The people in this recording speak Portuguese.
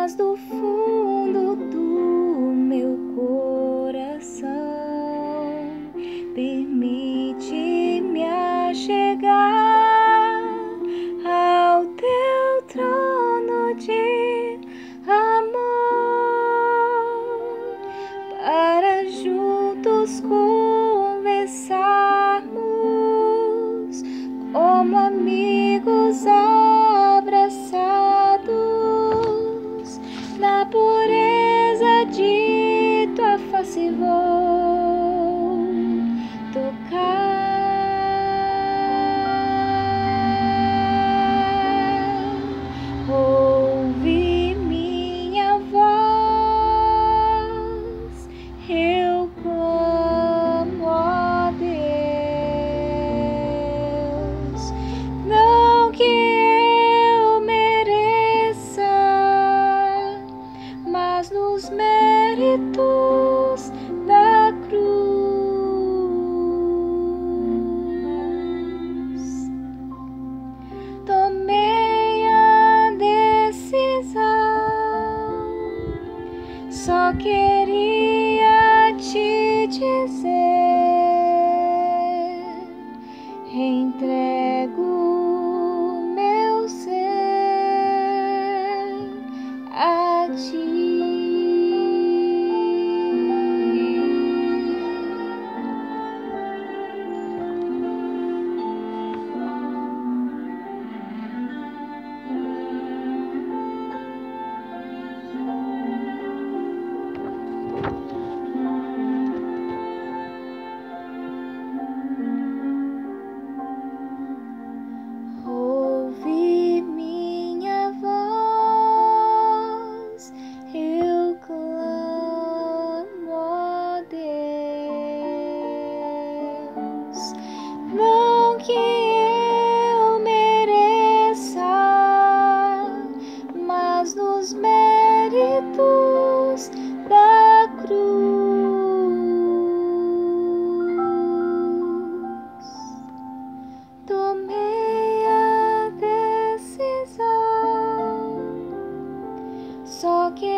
mas do fundo do meu coração permite-me achegar ao teu trono de amor, para juntos conversarmos como amigos abraçados. Na pureza de tua face vou tocar. Ouve minha voz, eu clamo, ó Deus. Não que eu mereça, mas nos méritos da cruz tomei a decisão. Só queria te dizer: entrego meu ser a ti. Ouve minha voz, eu clamo, ó Deus. Não que eu mereça, mas nos méritos da cruz tomei a decisão. Só que